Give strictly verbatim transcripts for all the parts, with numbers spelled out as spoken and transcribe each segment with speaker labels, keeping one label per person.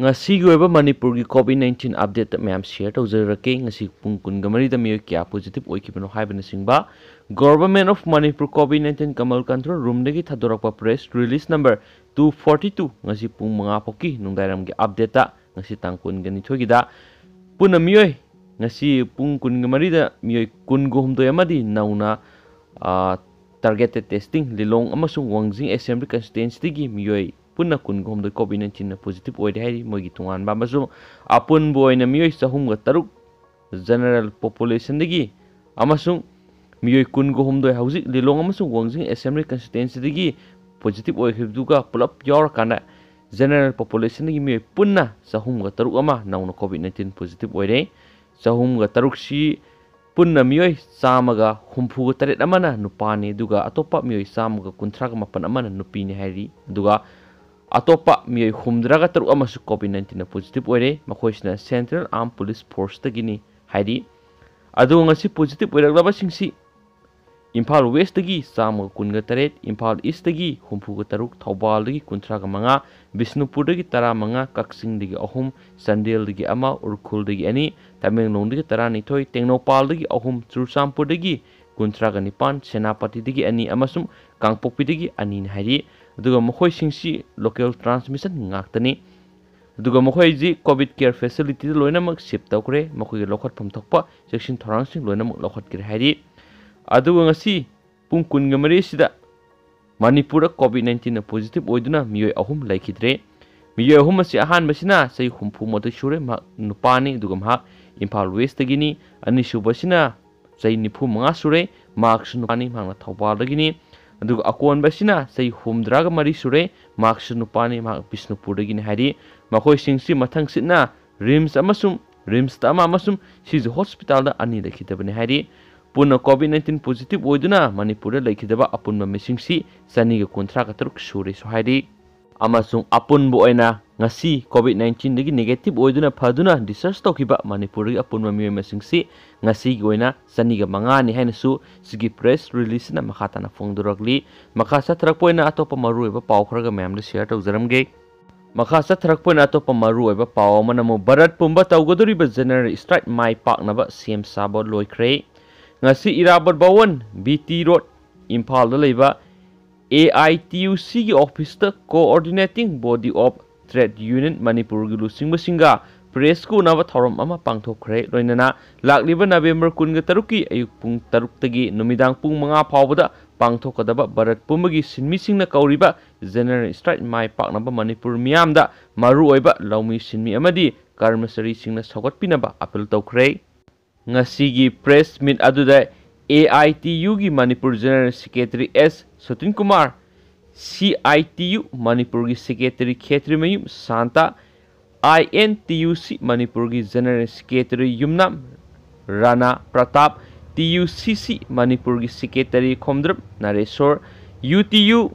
Speaker 1: ngasi gi oiba Manipur gi COVID nineteen update ma'am share tawjarake ngasi pung kun gamari da miyo kya positive oikibano haibana singba Government of Manipur COVID nineteen Kamal Control Room dagi thadorakpa press release number two forty-two ngasi pung manga poki nungdairam gi update ta ngasi tangkun gani thogida puna miyo ngasi pung kun gamari da miyo kun gohumdo yamadi nauna targeted testing lilong amasung wangjing assembly constituency dagi miyo punna kun gom do COVID nineteen na positive oide hai mogi tungan ba masu apun boy na miyo sahum ga taruk general population dagi amasung miyo kun gom do hausi lilong amasung wangjing assembly constituency dagi positive oide duga pulap yor kana general population dagi miyo punna sahum ga taruk ama nauna COVID nineteen positive oide sahum ga taruk si punna miyo samaga humpu ga taret amana nupani duga atopa miyo samaga kuntra ga mapan amana nupi ni hari duga atopa miyo humdraga taru amasu COVID nineteen na positive oire makoisna Central Armed Police Force tagini haidi adu ngasi positive oire laba singsi Imphal West dagi samaga kunga taret Imphal East dagi humpu ga taruk Thobal dagi kuntra ga manga Bisnupur dagi tara manga Kaksing dagi ahum Sandel dagi ama Urkhul dagi ani Tamenglong dagi tara nithoi Tengnopal dagi ahum Chursampur dagi kuntra ga nipan Senapati dagi ani amasum Kangpokpi dagi ani haidi aduga mokhoi singsi local transmission ngaktani aduga mokhoi ji covid care facility loina mak ship tawkre mokhoi lokhat pham thokpa section thorang sing loina mak lokhat kir hairi aduga ngasi pung kun gamari sida Manipur covid nineteen na positive oiduna miyoi ahum laikhidre miyoi ahum asi ahan basina sei humpu modu shure ma nupani aduga ma Imphal West dagini ani subasina sei nipu manga sure marks nupani mangna Thobal dagini aduga akon basina sei humdraga mari sure marks nupani ma Bisnupur dagini hari makhoi singsi mathang sitna rims amasum rims tama amasum siji hospital da ani lakhidabani hari puna covid nineteen positive oiduna Manipur da lakhidaba apunma mesingsi sani ga kontra ka taruk sure so hari amasung apun bo oina ngasi covid nineteen dagi negative oiduna phaduna discharge tokiba Manipur gi apunma mi mesingsi ngasi gi oina sani ga manga ni haina su sigi press release na makhata na phongdurakli makha sa thrak poina atopa maru eba paw khraga ma'am da share tawjaramge makha sa thrak poina atopa maru eba paw manamo Bharat pumba tawgodori ba general strike mai pak na ba sem sabo loikre ngasi Irabad Bawan B T Road Imphal da leiba A I T U C gi office ta coordinating body of trade union Manipur gi lusing basinga press ko na ba thorom ama pangthokre loinana lakliba November kun ga taruki ayuk pung taruk tagi numidang pung manga phawbada pangthokadaba Bharat pumagi sinmi na kauriba general strike mai pak na ba Manipur miyamda maru oiba laumi sinmi amadi karmasari singna sagatpinaba appeal tawkre ngasigi press meet aduda A I T U gi Manipur General Secretary S Satin Kumar C I T U Manipur gi Secretary Khetri Mayum Santa I N T U C Manipur gi General Secretary Yumnam Rana Pratap T U C C Manipur gi Secretary Khomdrap Nareswar U T U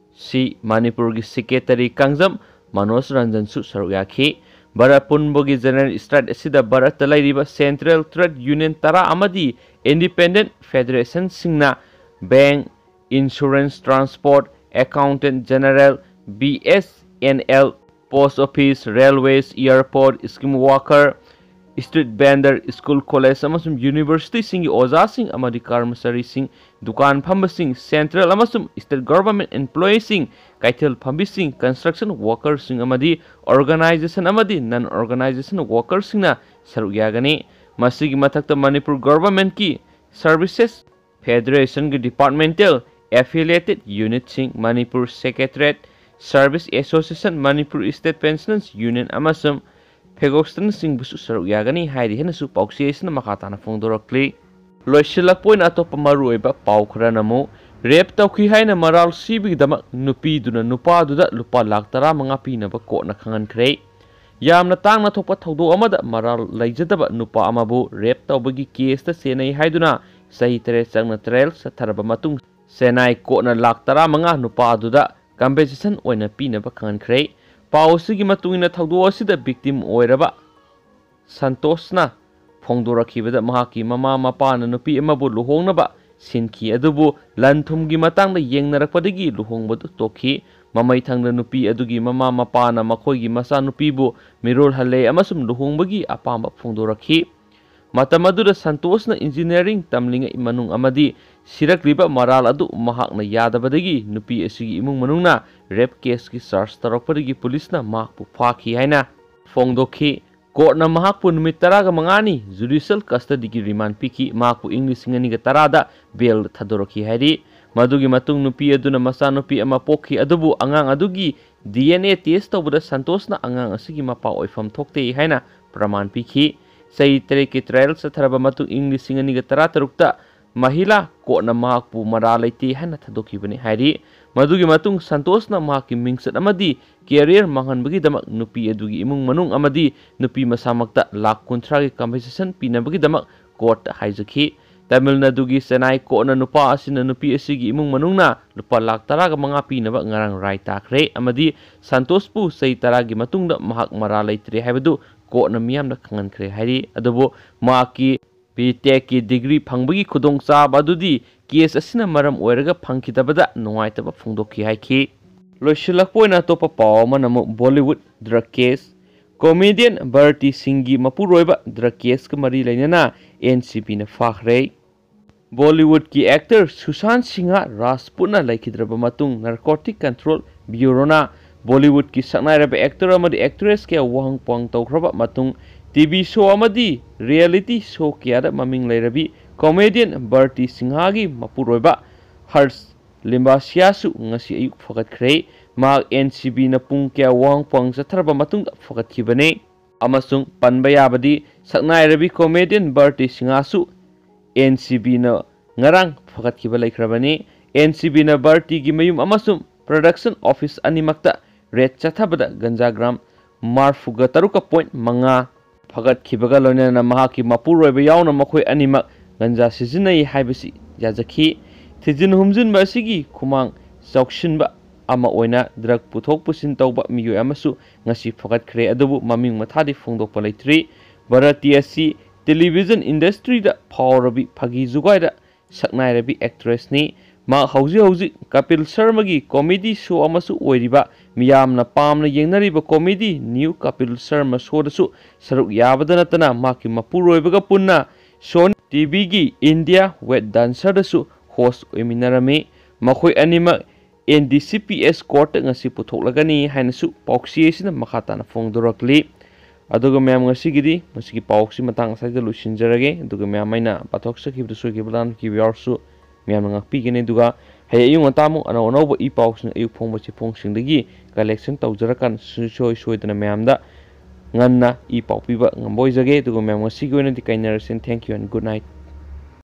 Speaker 1: C Manipur gi Secretary Kangjam Manoj Ranjan su saruyakhi Bharat Punbogi General Strike asida Bharat talairiba Central Trade Union tara amadi Independent Federation singna Bank, Insurance, Transport, Accountant General, B S N L, Post Office, Railways, Airport, Scheme Worker, Street Vendor, School College amasum University singi oza sing amadi karmasari sing dukan phamba sing Central amasum State Government Employees sing Kaithel phambi sing Construction Workers sing amadi Organization amadi Non-Organization Workers singna saruk yagani masigi mathakta Manipur Government ki Services Federation ki Departmental Affiliated Unit sing Manipur Secretariat Service Association Manipur State Pensions Union amasum Pegostan sing busu saruk yagani hairi hena su pauksiyesna makata na phongdorakli loisilak point atopa maru oiba paw khara namu rep tawkhi haina maral sibi dama nupi duna nupa duda lupa lakh tara manga pi na ba ko na khangan khrei yamna tang na thokpa thawdo amada maral laijadaba nupa amabu rep tawbagi case ta senai haiduna sahi tere changna trail sa tharaba matung senai ko na lakh tara manga nupa duda compensation oina pi na ba khangan khrei Pausigi matungina thawdo asida victim oiraba Santosna phongdorakhibada mahaki mama mapana nupi amabu luhongnaba sinki adubu lanthumgi matangda yengnarakpadagi luhongbadu tokhi Mamai thangna nupi adugi mama mapana makhoigi macha nupibu mirol hale amasum luhongbagi apamba phongdorakhi. Matam aduda Santosna engineering tamlinga imanung amadi sirakriba maral adu mahakna yadabadagi nupi asigi imung manungna rape case ki search tarakpadagi police na mahakpu phaki haina phongdokhi. Court na mahakpu numit taraga mangani judicial custody ki remand piki mahakpu English ngani ga tarada bail thadoraki hari. Madugi matung nupi aduna masa nupi ama pokhi adubu angang adugi D N A test tawbada Santosna angang asigi mapa oifam thokte haina praman piki. Say tere ki trial sa tharaba matung English ngani ga taratarukta mahila court na mahakpu maralaiti haina thadoki bani hari. Madugi matung Santosna mahaki mingsat amadi career manghan bagi damak nupi adugi imung manung amadi nupi masamakta lakh kontra ki compensation pina bagi damak court haizaki. Tamil Nadu gi Senai ko na nupa asina nupi asigi imung manungna lupa lakh taraga mga pina ba ngarang rai takre amadi Santos pu say taragi matungda mahak maralay tri haibadu ko na miyam na kangan kre hari adobo maki P-Tech ki degree pangbagi kudong sa badudi case asina maram oiraga pangkitabada nungaitaba phongdokhi haiki. Loisilakpo na topa paw manamo Bollywood drug case. Comedian Bharti Singh gi mapuroiba drug case ka mari lainana N C P na fakhre. Bollywood ki actor Sushant Singh Rajputna laikhidraba matung Narcotic Control Bureau na Bollywood ki saknairaba actor amadi actress ke wahang pang tawkraba matung T V show amadi reality show kiyada maming lairabi comedian Bharti Singh gi mapuroiba Harsh Limbasiasu ngasi ayuk fakatkre mag N C B na pung kya wang pang satharba matung fakatkibane amasung panbayabadi saknairabi comedian Bharti Singh su N C B na ngarang fakatkiba laikhrabani N C B na Bharti gi mayum amasum production office animakta red chathabada ganjagram marfuga taruka point manga fakatkibaga loinana mahaki mapuroiba yauna makhoi animak ganja sizinai haibasi yajaki thijin humjin ba sigi khumang chaukshinba ama oina drug puthok pusin tawba miyo amasu ngasi fakatkhre adubu maming mathadi phongdokpa laitri Bharati asi television industry da phawrabi phagi jugai da saknairabi actress ni ma hauji hauji Kapil Sharma gi comedy show amasu oiriba miyamna pamna yengnariba comedy new Kapil Sharma show da su saruk yabadana tana maki mapuroibaga punna show T V gi India wet dancer da su host oiminarami makhoi anima N D C P S court ngasi puthoklagani hainasu pauksi sina makhatana phongdorakli aduga myam ngasi gidi masigi pauksi matang saida lusinjarage aduga myam maina pathok sakibdu sugibalan ki viarsu myam ngakpi gene duga hayayung atamu ana onobo i pauksi ayuk phongbachi phongsingdagi collection tawjarakan soi soidana myamda nganna i paupiba ngamboijage aduga myam ngasi goina dikainarasin thank you and good night.